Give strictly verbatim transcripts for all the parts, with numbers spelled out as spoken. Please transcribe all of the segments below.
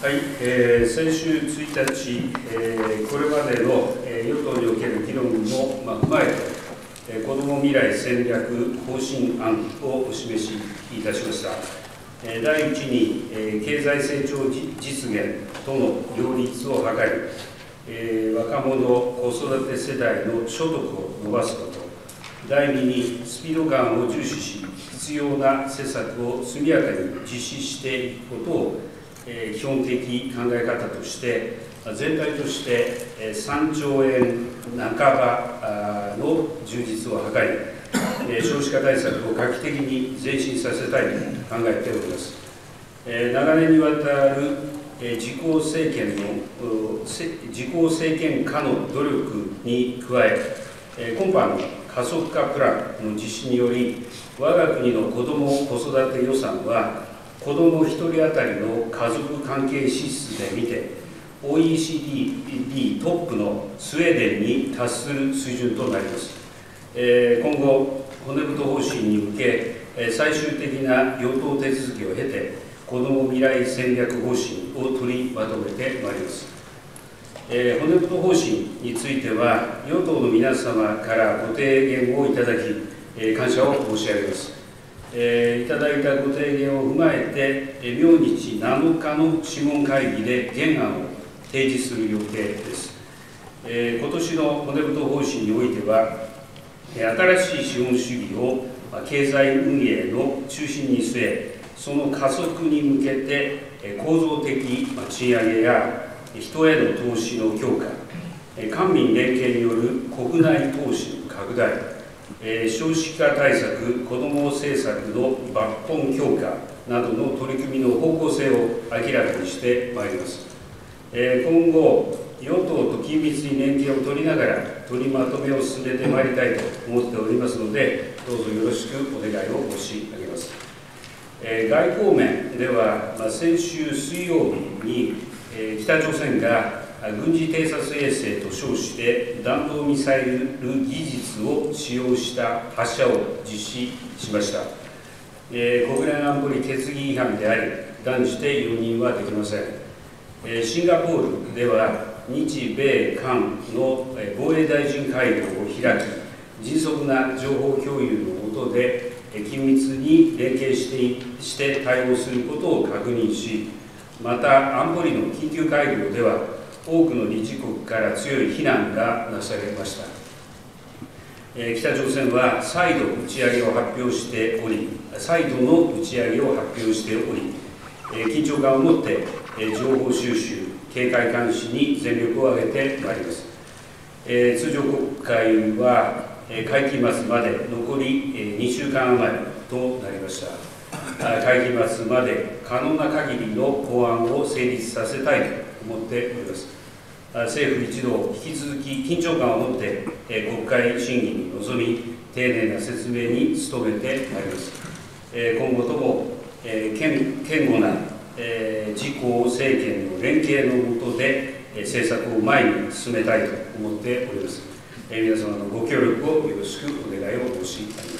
はい、えー、先週ついたち、えー、これまでの、えー、与党における議論も、まあ、踏まえて、えー、子ども未来戦略方針案をお示しいたしました。えー、第一に、えー、経済成長実現との両立を図り、えー、若者、子育て世代の所得を伸ばすこと、第二に、スピード感を重視し、必要な施策を速やかに実施していくことを基本的考え方として、全体としてさんちょうえん半ばの充実を図り、少子化対策を画期的に前進させたいと考えております。長年にわたる自公政権の、自公政権下の努力に加え、今般の加速化プランの実施により、我が国の子ども子育て予算は、子どもひとり当たりの家族関係支出で見て、オーイーシーディー トップのスウェーデンに達する水準となります。えー、今後、骨太方針に向け、最終的な与党手続きを経て、子ども未来戦略方針を取りまとめてまいります。えー、骨太方針については、与党の皆様からご提言をいただき、えー、感謝を申し上げます。えー、いただいたご提言を踏まえて、えー、明日なのかの諮問会議で原案を提示する予定です。えー、今年の骨太方針においては、新しい資本主義を経済運営の中心に据え、その加速に向けて構造的賃上げや人への投資の強化、官民連携による国内投資の拡大、少子化対策、子ども政策の抜本強化などの取り組みの方向性を明らかにしてまいります。今後、与党と緊密に連携を取りながら、取りまとめを進めてまいりたいと思っておりますので、どうぞよろしくお願いを申し上げます。外交面では、先週水曜日に北朝鮮が軍事偵察衛星と称して弾道ミサイル技術を使用した発射を実施しました。えー、国連安保理決議違反であり、断じて容認はできません。えー、シンガポールでは日米韓の防衛大臣会合を開き、迅速な情報共有の下で緊密に連携してして対応することを確認し、また安保理の緊急会合では、多くの理事国から強い非難がなされました。えー、北朝鮮は再度打ち上げを発表しており、再度の打ち上げを発表しており、えー、緊張感を持って、えー、情報収集、警戒監視に全力を挙げてまいります。えー、通常国会は、えー、会期末まで残り、えー、にしゅうかん余りとなりました。会期末まで可能な限りの法案を成立させたいと思っております。政府一同、引き続き緊張感を持って国会審議に臨み、丁寧な説明に努めてまいります。今後とも堅固な自公政権の連携の下で政策を前に進めたいと思っております。皆様のご協力をよろしくお願いを申し上げます。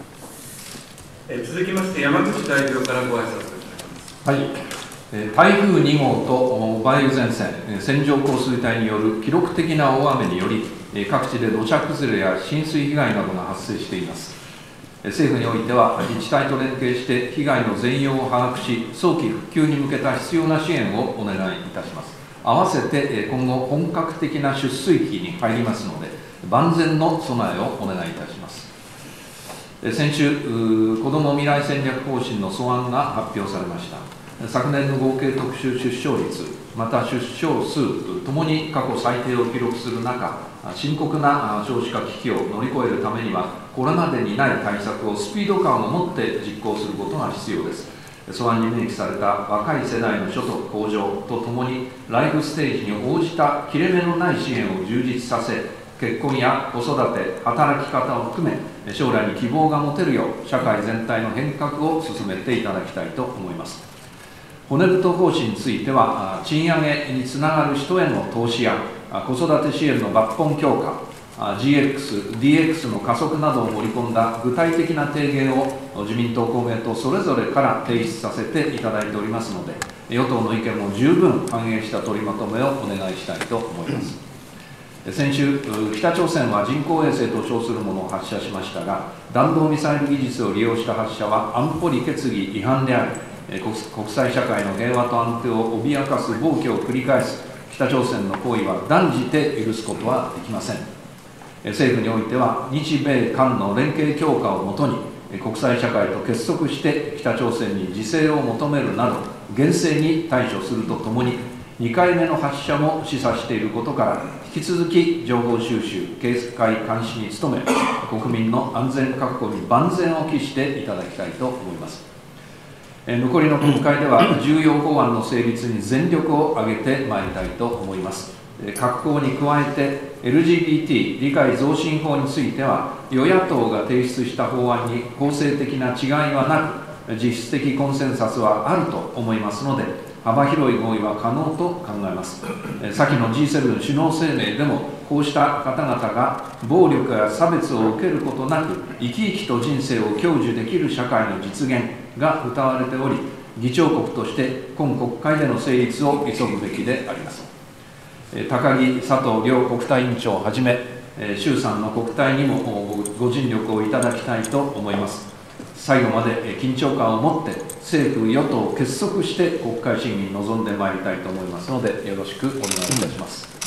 続きまして、山口代表からご挨拶をいただきます。 はい、台風にごうと梅雨前線、線状降水帯による記録的な大雨により、各地で土砂崩れや浸水被害などが発生しています。政府においては、自治体と連携して被害の全容を把握し、早期復旧に向けた必要な支援をお願いいたします。合わせて今後、本格的な出水期に入りますので、万全の備えをお願いいたします。先週、子ども未来戦略方針の素案が発表されました。昨年の合計特殊出生率、また出生数ともに過去最低を記録する中、深刻な少子化危機を乗り越えるためには、これまでにない対策をスピード感を持って実行することが必要です。素案に明記された若い世代の所得向上とともに、ライフステージに応じた切れ目のない支援を充実させ、結婚や子育て、働き方を含め、将来に希望が持てるよう、社会全体の変革を進めていただきたいと思います。骨太方針については、賃上げにつながる人への投資や、子育て支援の抜本強化、 ジーエックス、ディーエックス の加速などを盛り込んだ具体的な提言を自民党、公明党それぞれから提出させていただいておりますので、与党の意見も十分反映した取りまとめをお願いしたいと思います。先週、北朝鮮は人工衛星と称するものを発射しましたが、弾道ミサイル技術を利用した発射は安保理決議違反であり、国際社会の平和と安定を脅かす暴挙を繰り返す北朝鮮の行為は断じて許すことはできません。政府においては、日米韓の連携強化をもとに、国際社会と結束して北朝鮮に自制を求めるなど、厳正に対処するとともに、にかいめの発射も示唆していることから、引き続き情報収集、警戒監視に努め、国民の安全確保に万全を期していただきたいと思います。残りの国会では、重要法案の成立に全力を挙げてまいりたいと思います。各法に加えて、エルジービーティー 理解増進法については、与野党が提出した法案に構成的な違いはなく、実質的コンセンサスはあると思いますので、幅広い合意は可能と考えます。先の ジーセブン 首脳声明でも、こうした方々が暴力や差別を受けることなく、生き生きと人生を享受できる社会の実現が謳われており、議長国として今国会での成立を急ぐべきであります。高木佐藤両国対委員長をはじめ、衆参の国対にもご尽力をいただきたいと思います。最後まで緊張感を持って政府・与党結束して国会審議に臨んでまいりたいと思いますので、よろしくお願いいたします。